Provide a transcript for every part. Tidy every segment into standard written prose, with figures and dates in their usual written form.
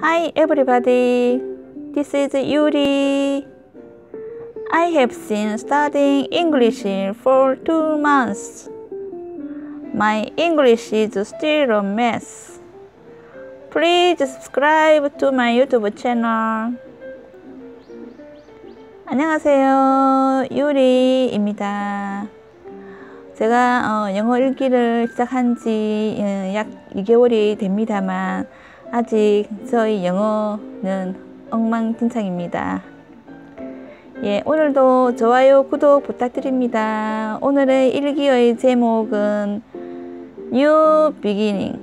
Hi everybody, this is Yuri. I have been studying English for 2 months. My English is still a mess. Please subscribe to my YouTube channel. 안녕하세요, 유리입니다. 제가 영어 읽기를 시작한 지 약 2개월이 됩니다만 아직 저희 영어는 엉망진창입니다. 예, 오늘도 좋아요, 구독 부탁드립니다. 오늘의 일기의 제목은 New Beginning.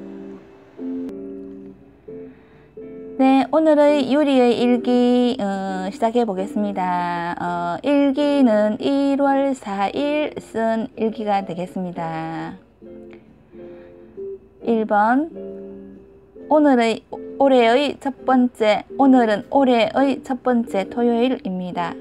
네, 오늘의 유리의 일기 시작해 보겠습니다. 일기는 1월 4일 쓴 일기가 되겠습니다. 1번 오늘은 올해의 첫 번째 토요일입니다.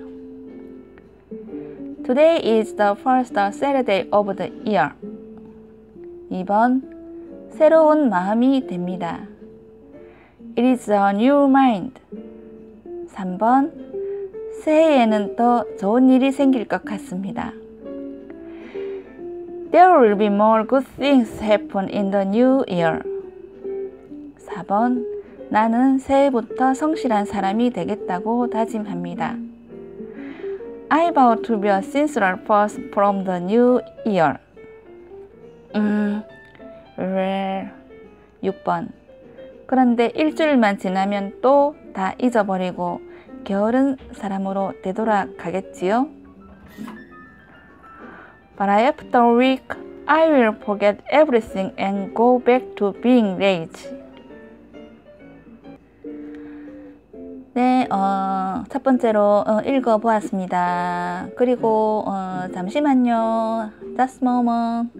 Today is the first Saturday of the year. 2번 새로운 마음이 됩니다. It is a new mind. 3번 새해에는 더 좋은 일이 생길 것 같습니다. There will be more good things happen in the new year. 4번 나는 새해부터 성실한 사람이 되겠다고 다짐합니다. I vow to be a sincere person from the new year. 6번 그런데 일주일만 지나면 또 다 잊어버리고 게으른 사람으로 되돌아가겠지요? But after a week, I will forget everything and go back to being lazy. 네, 첫 번째로 읽어보았습니다. 그리고 잠시만요. Just a moment.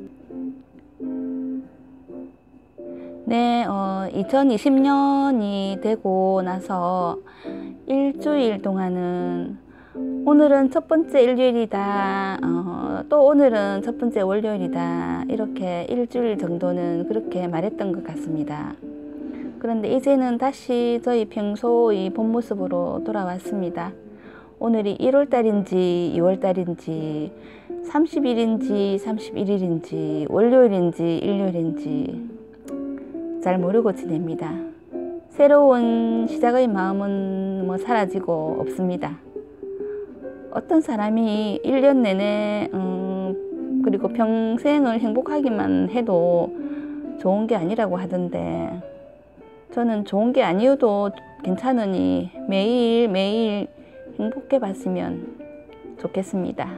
네, 2020년이 되고 나서 일주일 동안은 오늘은 첫 번째 일요일이다, 또 오늘은 첫 번째 월요일이다, 이렇게 일주일 정도는 그렇게 말했던 것 같습니다. 그런데 이제는 다시 저희 평소의 본 모습으로 돌아왔습니다. 오늘이 1월달인지 2월달인지 30일인지 31일인지 월요일인지 일요일인지 잘 모르고 지냅니다. 새로운 시작의 마음은 사라지고 없습니다. 어떤 사람이 1년 내내 그리고 평생을 행복하기만 해도 좋은 게 아니라고 하던데 저는 좋은 게 아니어도 괜찮으니 매일매일 행복해 봤으면 좋겠습니다.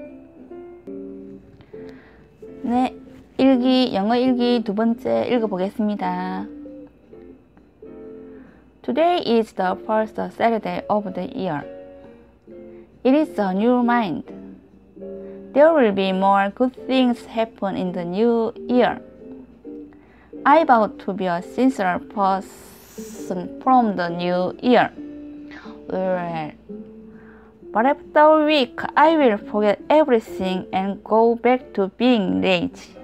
네, 영어 일기 두 번째 읽어보겠습니다. Today is the first Saturday of the year. It is a new mind. There will be more good things happen in the new year. I vow to be a sincere person from the new year. But after a week, I will forget everything and go back to being lazy.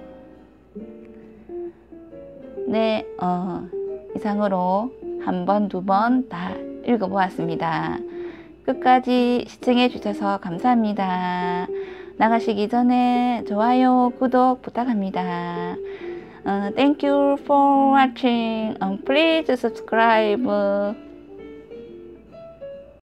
네, 이상으로 한 번, 두 번 다 읽어보았습니다. 끝까지 시청해 주셔서 감사합니다. 나가시기 전에 좋아요, 구독 부탁합니다. Thank you for watching. Please subscribe.